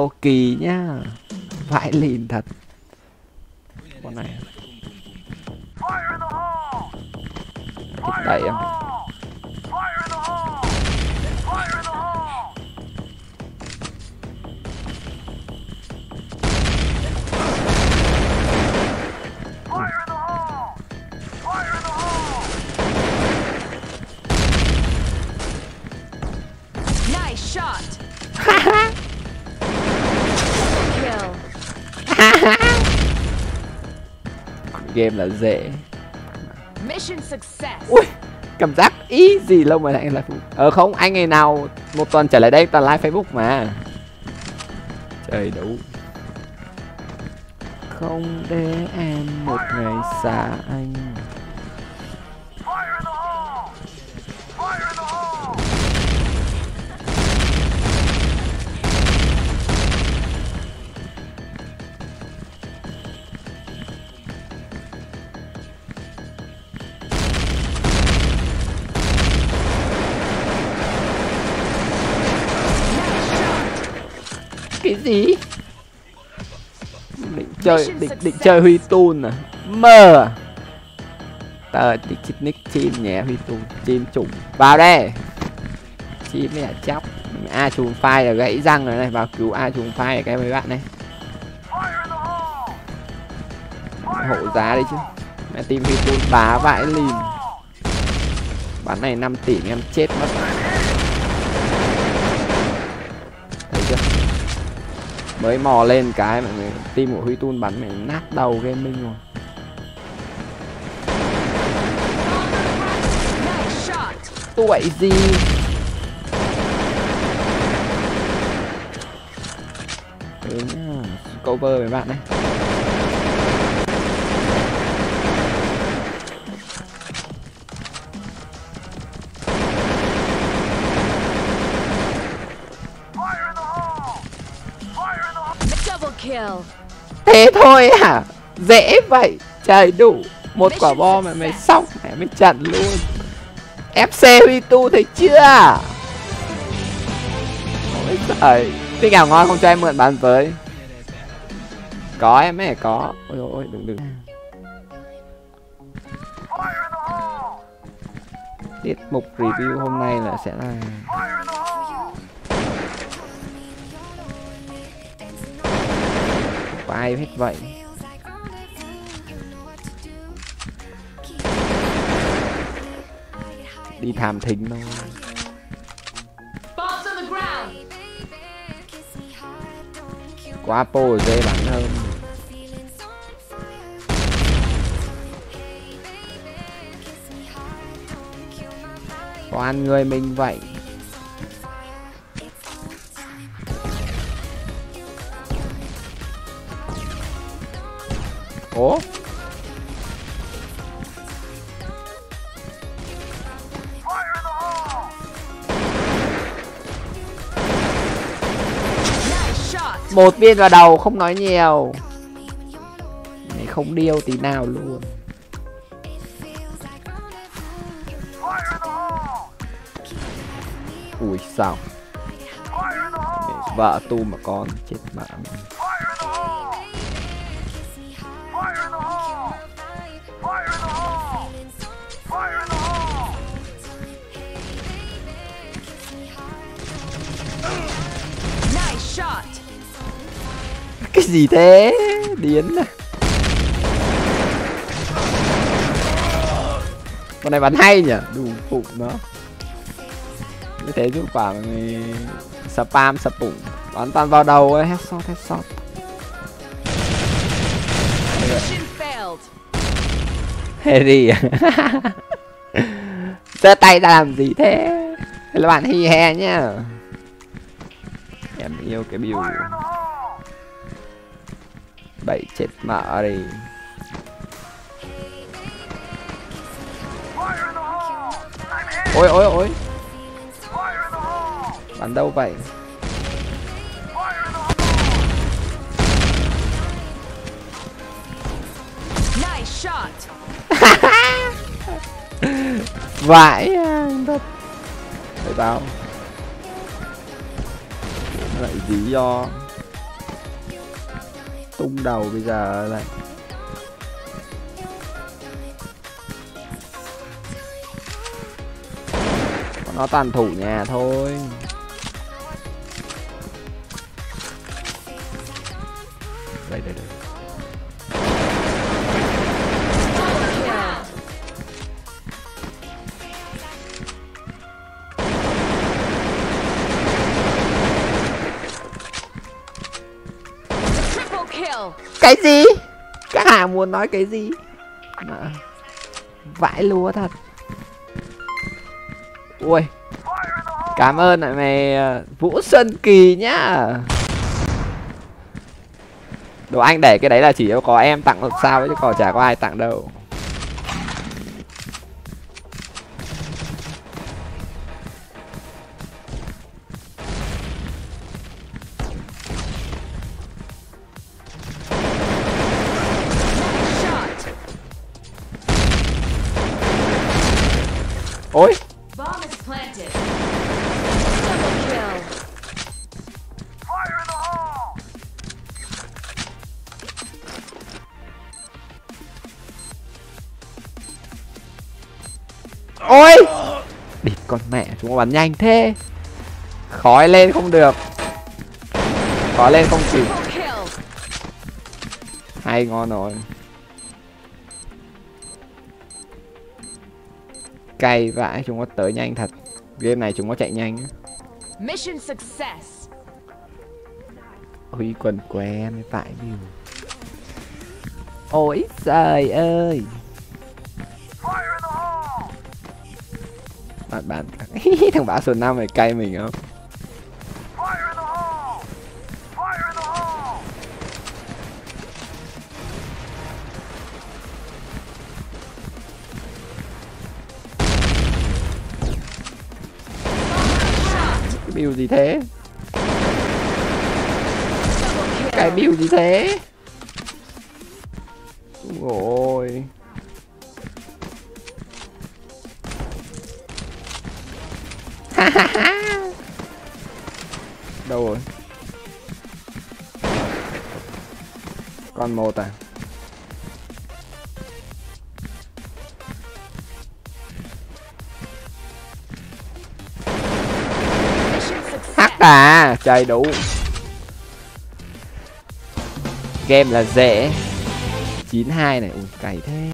Alo Kỳ nhá. Vãi lìn thật. Con này thịt đẩy em. Game là dễ. Ui, cảm giác easy lâu mà lại live. Không, anh ngày nào một tuần trở lại đây toàn live Facebook mà. Trời đủ. Không để em một ngày xa anh. Cái gì? Định chơi Huy Tun à? Mơ. Tờ nick chim nhé Huy Tun, chim trùng. Vào đây. Chim này là chóc. A trùng phai là gãy răng rồi này, vào cứu A trùng phai cái mấy bạn này. Hộ giá đấy chứ. Mẹ team Huy Tun bá vãi lìn. Bán này 5 tỷ em chết mất. Thấy chưa? Mới mò lên cái mọi người, team của Huy Tun bắn mày nát đầu gaming rồi. Tuổi gì? Cover với bạn này. Thế thôi à? Dễ vậy. Trời đủ. Một quả bom mà mày xong mẹ mới chặn luôn. FC Huy Tu thấy chưa? Ôi trời. Thích nào ngon không cho em mượn bán với. Có em ấy có. Ôi ôi đừng. Tiết mục review hôm nay là sẽ là có ai hết vậy. Đi tham thính thôi. Quá po dễ bắn hơn. Có ăn người mình vậy. Ủa? Một viên vào đầu không nói nhiều. Này không điêu tí nào luôn. Ui sao? Vợ tu mà con chết mẹ. Cái gì thế? Điên à. Con này bắn hay nhỉ? Đủ phục nó. Như thế giúp quả người spam sập bụng. Bắn toàn vào đầu ấy. Headshot. Harry à? Giơ tay ra làm gì thế? Thế là bạn hi he nhá. Em yêu cái build bậy chết mẹ đi. Ôi bắn đâu vậy? Vãi đất. Để tao lại lý do tung đầu bây giờ lại. Nó toàn thủ nhà thôi. Đây. Cái gì? Các hàng muốn nói cái gì? Mà... vãi lúa thật. Ui, cảm ơn lại mày Vũ Xuân Kỳ nhá. Đồ anh để cái đấy là chỉ có em tặng được sao ấy, chứ còn chả có ai tặng đâu. Ôi. Ôi. Địt con mẹ, chúng nó bắn nhanh thế. Khói lên không được. Khói lên không kịp. Hay ngon rồi. Cay vãi, chúng nó tới nhanh thật. Game này chúng nó chạy nhanh. Mission success. Ôi quần quen phải điều. Ôi trời ơi. Bạn thằng bả số 5 này cay mình không? Cái build gì thế? Cái build gì thế? Ôi. Đâu rồi? Còn một à? Hắc à, trời đủ. Game là dễ. 92 này, ui cày thế.